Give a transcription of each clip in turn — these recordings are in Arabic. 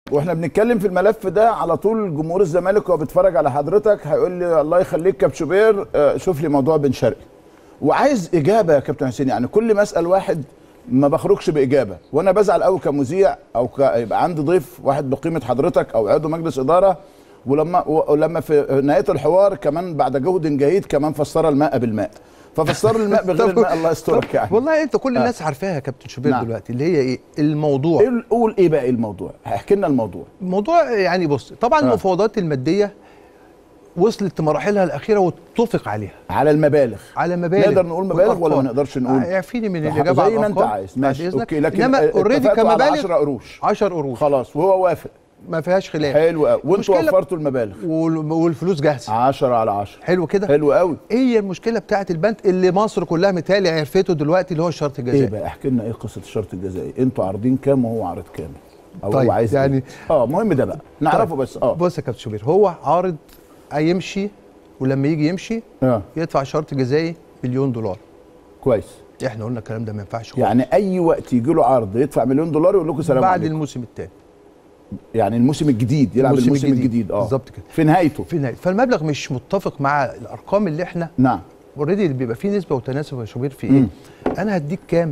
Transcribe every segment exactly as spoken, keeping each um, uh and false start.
واحنا بنتكلم في الملف ده على طول جمهور الزمالك وهو بيتفرج على حضرتك هيقول لي الله يخليك كابتن شوبير شوف لي موضوع بن شرقي. وعايز اجابه يا كابتن حسين، يعني كل ما اسال واحد ما بخرجش باجابه، وانا بزعل قوي كمذيع او ك... يبقى عندي ضيف واحد بقيمه حضرتك او عضو مجلس اداره، ولما ولما في نهايه الحوار كمان بعد جهد جهيد كمان فسر الماء بالماء، ففسر الماء بغير الماء الله يسترك يعني. والله انت كل الناس آه. عارفاها يا كابتن شوبير نعم. دلوقتي اللي هي ايه الموضوع؟ إيه قول ايه بقى الموضوع؟ احكي لنا الموضوع. الموضوع يعني بص طبعا آه. المفاوضات الماديه وصلت لمراحلها الاخيره واتفق عليها على المبالغ، على مبالغ نقدر نقول مبالغ ولا ما نقدرش نقول؟ اعفيني من الاجابه زي ما انت عايز ماشي اوكي، لكن انما اوريدي كمبالغ عشرة قروش عشرة قروش خلاص وهو وافق ما فيهاش خلاف. حلو قوي، وانتوا وفرتوا المبالغ والفلوس جاهزه عشرة على عشرة. حلو كده، حلو قوي. هي المشكله بتاعه البند اللي مصر كلها متهيألي عرفته دلوقتي اللي هو الشرط الجزائي. ايه بقى احكي لنا ايه قصه الشرط الجزائي؟ انتوا عارضين كام وهو عارض كام؟ او طيب هو عايز يعني إيه؟ اه مهم ده بقى نعرفه. طيب بس اه بص يا كابتن شوبير، هو عارض هيمشي ولما يجي يمشي آه. يدفع شرط جزائي مليون دولار. كويس. احنا قلنا الكلام ده ما ينفعش خالص. يعني اي وقت يجي له عرض يدفع مليون دولار يقول لكم سلام بعد عليكم. بعد الموسم الثاني، يعني الموسم الجديد يلعب الموسم, الموسم الجديد, الجديد. اه بالظبط كده في نهايته في نهايته فالمبلغ مش متفق مع الارقام اللي احنا نعم اوريدي اللي بيبقى فيه نسبه وتناسب يا شوبير في ايه؟ مم. انا هديك كام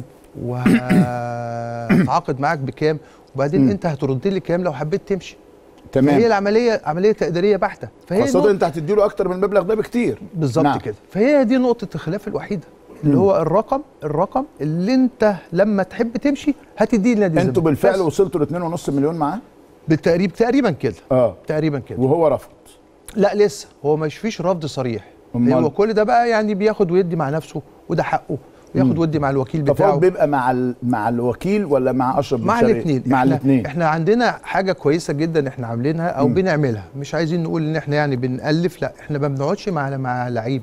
وهتعاقد معاك بكام وبعدين مم. انت هترد لي كام لو حبيت تمشي. تمام. فهي العمليه عمليه تقديريه بحته، فهي خاصه انت هتدي له اكتر من المبلغ ده بكتير. بالظبط نعم. كده، فهي دي نقطه الخلاف الوحيده اللي هو الرقم الرقم اللي انت لما تحب تمشي هتديه لنادي الزمالك. انتوا بالفعل وصلتوا ل اتنين ونص مليون معاه؟ بالتقريب تقريبا كده اه تقريبا كده. وهو رفض؟ لا لسه، هو مش فيش رفض صريح، هو كل ده بقى يعني بياخد ويدي مع نفسه وده حقه، وياخد ويدي مع الوكيل بتاعه. التفاوض بيبقى مع ال... مع الوكيل ولا مع اشرف بن مع شرقي؟ الاثنين. مع الاثنين. احنا عندنا حاجه كويسه جدا احنا عاملينها او مم. بنعملها، مش عايزين نقول ان احنا يعني بنألف، لا احنا ما بنقعدش مع مع لعيب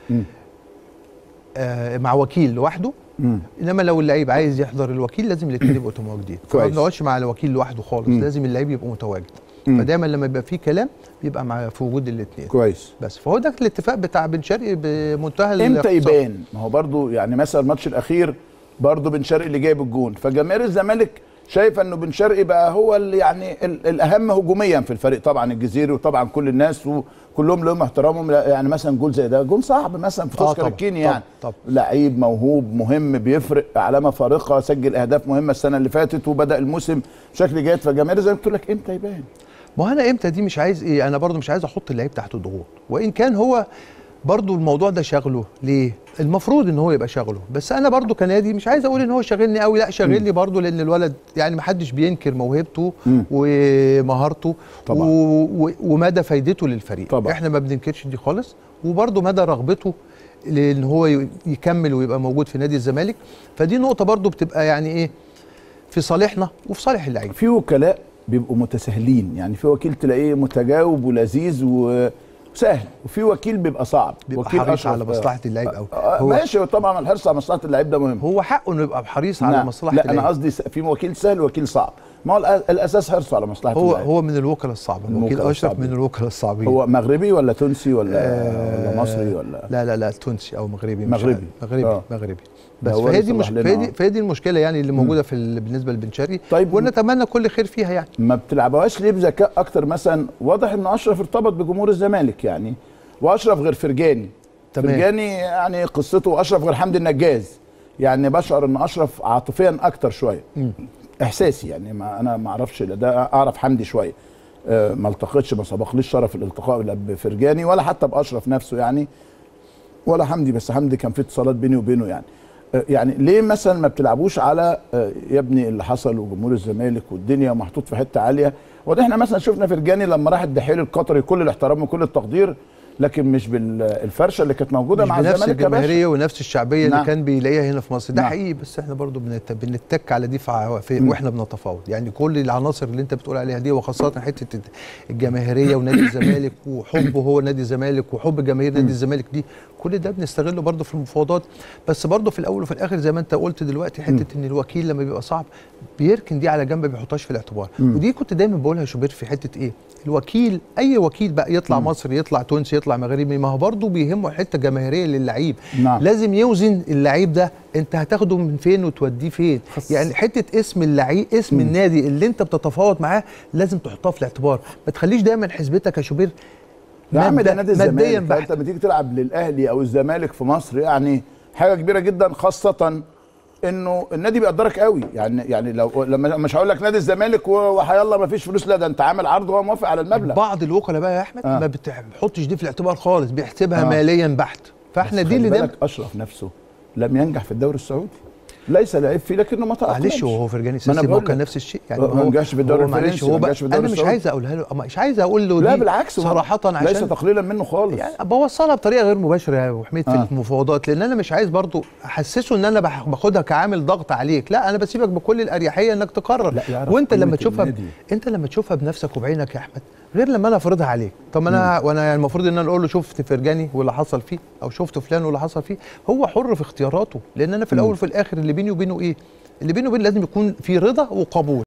آه مع وكيل لوحده. مم. انما لو اللعيب عايز يحضر الوكيل لازم الاثنين يبقوا متواجدين. ما بنقعدش مع الوكيل لوحده خالص، مم. لازم اللعيب يبقى متواجد. مم. فدايما لما يبقى في كلام بيبقى مع في وجود الاثنين. كويس. بس فهو ده الاتفاق بتاع بن شرقي بمنتهى امتى يبان؟ ما هو برضو يعني مثلا الماتش الاخير برضو بن شرقي اللي جايب الجون، فجماهير الزمالك شايفه انه بن شرقي بقى هو اللي يعني الاهم هجوميا في الفريق، طبعا الجزيري وطبعا كل الناس وكلهم لهم احترامهم. يعني مثلا جول زي ده جول صعب مثلا في تذكر الكيني، يعني طب. لعيب موهوب مهم بيفرق علامه فارقه، سجل اهداف مهمه السنه اللي فاتت وبدا الموسم بشكل جيد، فجماهير زي ما قلت لك امتى يبان؟ ما انا امتى دي مش عايز ايه، انا برضو مش عايز احط اللعيب تحت ضغوط، وان كان هو برضو الموضوع ده شغله ليه؟ المفروض ان هو يبقى شغله، بس انا برضو كنادي مش عايز اقول ان هو شاغلني قوي، لا شاغلني برضو لان الولد يعني ما حدش بينكر موهبته م. ومهارته طبعا. و... ومدى فايدته للفريق طبعا. احنا ما بننكرش دي خالص، وبرضو مدى رغبته لان هو يكمل ويبقى موجود في نادي الزمالك، فدي نقطه برضو بتبقى يعني ايه في صالحنا وفي صالح اللعيب. في وكلاء بيبقوا متساهلين، يعني في وكيل تلاقيه متجاوب ولذيذ وسهل، وفي وكيل بيبقى صعب، بيبقى وكيل حريص على مصلحه اللعيب قوي. هو ماشي طبعا الحرص على مصلحه اللعيب ده مهم، هو حقه انه يبقى حريص على مصلحه لا اللعيب. انا قصدي في وكيل سهل ووكيل صعب، ما هو الاساس حرصه على مصلحه هو اللعيب. هو من الوكلاء الصعبه، وكيل اشرف من الوكلاء الصعبين. هو مغربي ولا تونسي ولا آه ولا مصري ولا لا لا لا تونسي او مغربي مغربي مغربي آه. مغربي بس فهي دي مش فهي فهي دي المشكله يعني اللي موجوده في بالنسبه لبن شرقي. طيب ونتمنى كل خير فيها. يعني ما بتلعبوهاش ليه بذكاء اكتر؟ مثلا واضح ان اشرف ارتبط بجمهور الزمالك يعني، واشرف غير فرجاني. تمام. فرجاني يعني قصته، اشرف غير حمدي النجاز، يعني بشعر ان اشرف عاطفيا اكتر شويه. م. احساسي يعني، ما انا ما اعرفش ده، اعرف حمدي شويه أه ما التقيتش، ما سبقليش شرف الالتقاء لا بفرجاني ولا حتى باشرف نفسه يعني، ولا حمدي، بس حمدي كان في اتصالات بيني وبينه يعني. يعني ليه مثلا ما بتلعبوش على يا ابني اللي حصل وجمهور الزمالك والدنيا محطوط في حته عاليه؟ وده احنا مثلا شفنا فرجاني لما راح الدحيل القطري، كل الاحترام وكل التقدير، لكن مش بالفرشه اللي كانت موجوده مع الزمالك، نفس الجماهيريه ونفس الشعبيه نعم. اللي كان بيلاقيها هنا في مصر، ده نعم. حقيقي، بس احنا برضو بنتك على دي واحنا بنتفاوض. يعني كل العناصر اللي انت بتقول عليها دي، وخاصه حته الجماهيريه ونادي الزمالك وحبه هو نادي الزمالك وحب جماهير نادي الزمالك دي، كل ده بنستغله برضو في المفاوضات. بس برضو في الاول وفي الاخر زي ما انت قلت دلوقتي، حته ان الوكيل لما بيبقى صعب بيركن دي على جنب، ما بيحطهاش في الاعتبار. ودي كنت دايما بقولها شوبير في حته ايه، الوكيل اي وكيل بقى يطلع مم. مصري، يطلع تونسي، يطلع يطلع مغربي، ما هو برضه بيهمه حته جماهيريه للعيب. نعم. لازم يوزن اللعيب ده انت هتاخده من فين وتوديه فين. خص. يعني حته اسم اللعيب، اسم م. النادي اللي انت بتتفاوض معاه لازم تحطها في الاعتبار، ما تخليش دايما حسبتك يا شوبير يا عم ده نادي الزمالك. انت لما تيجي تلعب للاهلي او الزمالك في مصر يعني حاجه كبيره جدا، خاصه انه النادي بيقدرك قوي. يعني يعني لو لما مش هقول لك نادي الزمالك وحيالله ما فيش فلوس، لا ده انت عامل عرض وهو موافق على المبلغ. بعض الوكلاء بقى يا احمد آه. ما بتحطش دي في الاعتبار خالص، بيحسبها آه. ماليا بحت. فاحنا دي اللي بالك اشرف نفسه لم ينجح في الدوري السعودي، ليس لعيب فيه لكنه ما تأقلمش. معلش هو فرجاني ساسي ما كان نفس الشيء يعني، ما نجحش في الدوري الفرنسي، ما نجحش في الدوري السعودي. انا مش عايز اقولها له، مش عايز اقول له لا بالعكس صراحه عشان ليس تقليلا منه خالص، يعني بوصلها بطريقه غير مباشره يا ابو حميد في آه. المفاوضات، لان انا مش عايز برضو احسسه ان انا باخدها كعامل ضغط عليك. لا انا بسيبك بكل الاريحيه انك تقرر، وانت لما تشوفها ب... انت لما تشوفها بنفسك وبعينك يا احمد غير لما انا افرضها عليك. طب انا وانا المفروض ان انا اقول له شفت فرجاني واللي حصل فيه، او شفت فلان واللي حصل فيه. هو حر في اختياراته، لان انا في الاول وفي الاخر اللي بيني وبينه ايه؟ اللي بينه وبين لازم يكون في رضا وقبول.